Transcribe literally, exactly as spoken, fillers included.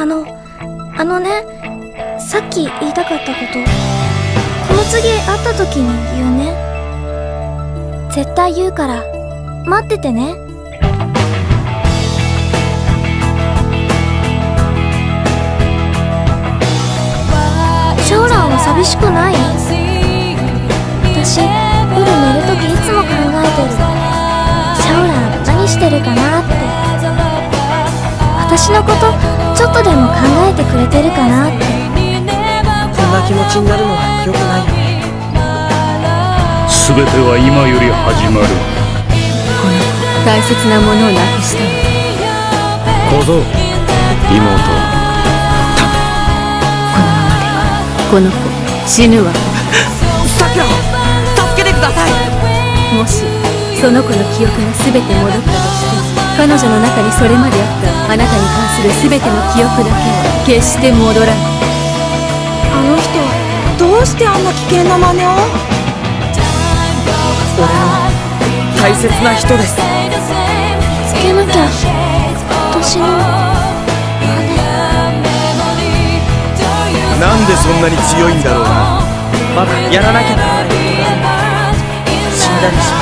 あの、あのね、さっき言いたかったこと、この次会った時に言うね。絶対言うから、待っててね。シャオランは寂しくない？私、夜寝る時いつも考えてる。シャオラン何してるかなって。私のことちょっとでも考えてくれてるかなって。 こんな気持ちになるのは良くないよね。 全ては今より始まる。 この子、大切なものをなくしたの。 小僧、妹、タメ。 このままではこの子死ぬわ。 さくらを助けてください。 もしその子の記憶が全て戻ったとして、彼女の中にそれまであったあなたに関する全ての記憶だけは決して戻らない。 あの人はどうしてあんな危険な真似を？ 俺の大切な人です。 つけなきゃ、私の羽。 なんでそんなに強いんだろうな。 まだやらなきゃならないことが死んだりし